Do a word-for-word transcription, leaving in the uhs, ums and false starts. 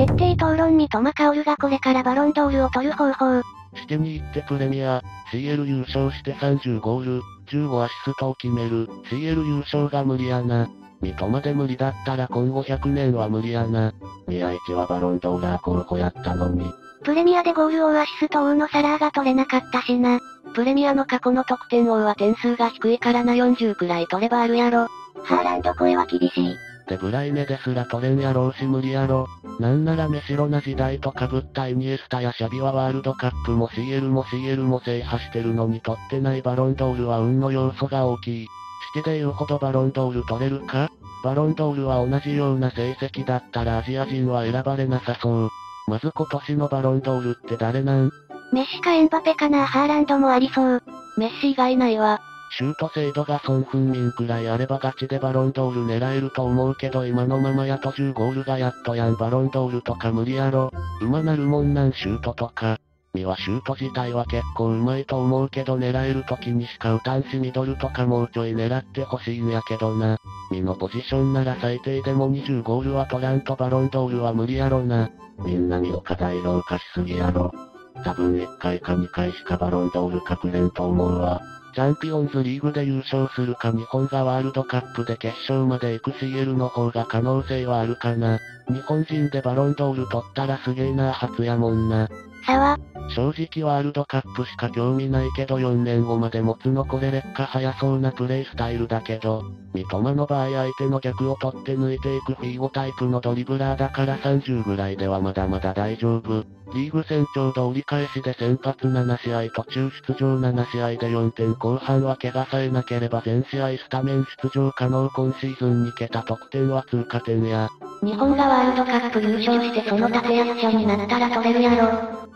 徹底討論三笘薫がこれからバロンドールを取る方法。 シティに行ってプレミア、シーエル 優勝してさんじゅうゴール、じゅうごアシストを決める。シーエル 優勝が無理やな。三笘で無理だったら今後ひゃくねんは無理やな。宮市はバロンドーラー候補やったのに。 プレミアでゴール王アシスト王のサラーが取れなかったしな。 プレミアの過去の得点王は点数が低いからなよんじゅうくらい取ればあるやろ。 ハーランド声は厳しい。 でブライネですら取れんやろうし無理やろ。なんならメシロな時代と被ったイニエスタやシャビはワールドカップも シーエル も シーエル も制覇してるのに取ってないバロンドールは運の要素が大きい。シティで言うほどバロンドール取れるか？バロンドールは同じような成績だったらアジア人は選ばれなさそう。まず今年のバロンドールって誰なん？ メッシかエンバペかな。ハーランドもありそう。メッシ以外ないわ。 シュート精度がソン・フンミンくらいあればガチでバロンドール狙えると思うけど今のままやとじゅうゴールがやっとやん。バロンドールとか無理やろ。馬なるもんなんシュートとか。ミはシュート自体は結構うまいと思うけど狙える時にしか打たんしミドルとかもうちょい狙ってほしいんやけどな。ミのポジションなら最低でもにじゅうゴールは取らんとバロンドールは無理やろな。みんなミを過大評価しすぎやろ。多分いっかいかにかいしかバロンドール隠れんと思うわ。チャンピオンズリーグで優勝するか日本がワールドカップで決勝まで行く シーエル の方が可能性はあるかな。日本人でバロンドール取ったらすげえな初やもんな。 さわ。 正直ワールドカップしか興味ないけどよねんごまで持つのこれ劣化早そうなプレイスタイルだけど、三笘の場合相手の逆を取って抜いていくフィーゴタイプのドリブラーだからさんじゅうぐらいではまだまだ大丈夫。リーグ戦ちょうど折り返しで先発ななしあい途中出場ななしあいでよんてん後半は怪我さえなければ全試合スタメン出場可能。今シーズンに桁得点は通過点や。 日本がワールドカップ優勝してその立役者になったら取れるやろ。